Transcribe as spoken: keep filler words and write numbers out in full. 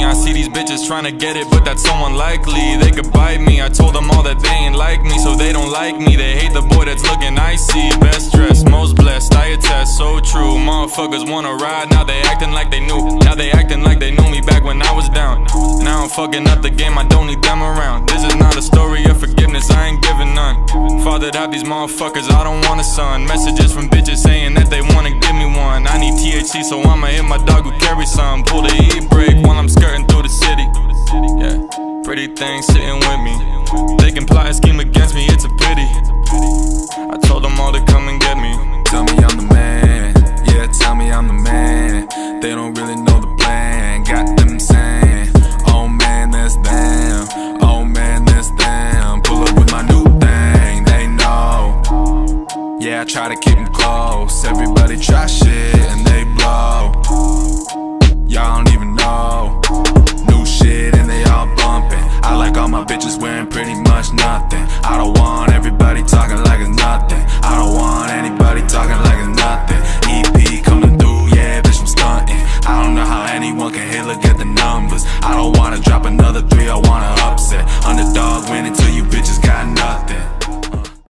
I see these bitches trying to get it, but that's so unlikely. They could bite me, I told them all that they ain't like me, so they don't like me. They hate the boy that's looking icy. Best dressed, most blessed, I attest, so true. Motherfuckers wanna ride, now they acting like they knew. Now they acting like they knew me back when I was down. Now I'm fucking up the game, I don't need them around. This is not a story of forgiveness, I ain't giving none. Fathered out these motherfuckers, I don't want a son. Messages from bitches saying that they wanna give me one. I need T H C, so I'ma hit my dog who carries some. Pull the e-brake while I'm skirting through the city. Yeah, pretty things sitting with me. They can plot and scheme against me, it's a pity. I told them all to come and get me. Tell me I'm the man, yeah, tell me I'm the man. They don't really know the plan, got them saying, oh man, that's them, oh man, that's them. Pull up with my new thing, they know. Yeah, I try to keep them close. Everybody try shit and they blow. Y'all don't even know. New shit and they all bumping. I like all my bitches wearing pretty much nothing. I don't want everybody talking like it's nothing. I don't want anybody talking like it's nothing. E P coming through.